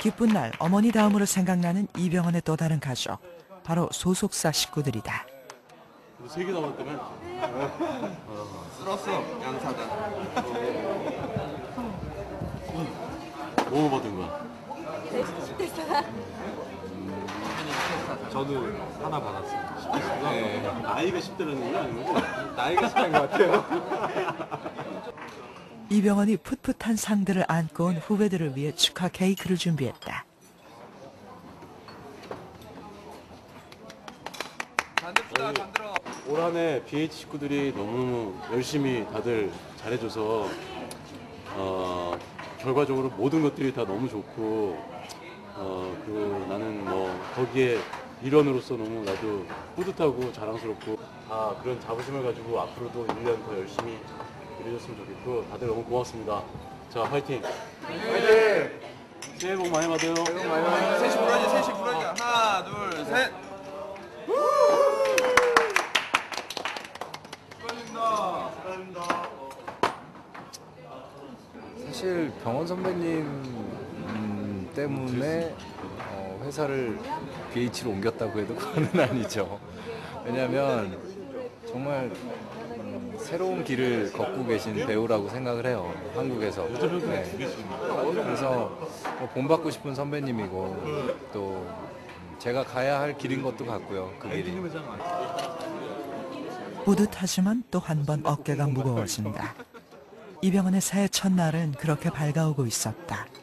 기쁜 날 어머니 다음으로 생각나는 이병헌의 또 다른 가족, 바로 소속사 식구들이다. 3개 나왔다며? 쓸었어, 양사장. 뭐 받은 거야? 저도 하나 받았어요. 네. 나이가 10대라는 거야? 아니면? 나이가 10대인 것 같아요. 이병헌이 풋풋한 상들을 안고 온 후배들을 위해 축하 케이크를 준비했다. 올 한 해 BH 식구들이 너무 열심히 다들 잘해줘서 결과적으로 모든 것들이 다 너무 좋고 나는 뭐 거기에 일원으로서 너무 나도 뿌듯하고 자랑스럽고 다 그런 자부심을 가지고 앞으로도 1년 더 열심히 일해줬으면 좋겠고 다들 너무 고맙습니다. 자, 화이팅! 화이팅! 새해 복 많이 받아요. 셋이 불러야지, 셋이 불러야지. 하나, 둘, 셋. 사실 병원 선배님 때문에 회사를 BH로 옮겼다고 해도 그건 아니죠. 왜냐하면 정말 새로운 길을 걷고 계신 배우라고 생각을 해요. 한국에서. 네. 그래서 본받고 싶은 선배님이고 또 제가 가야 할 길인 것도 같고요. 그 길이. 뿌듯하지만 또 한 번 어깨가 무거워진다. 이병헌의 새해 첫날은 그렇게 밝아오고 있었다.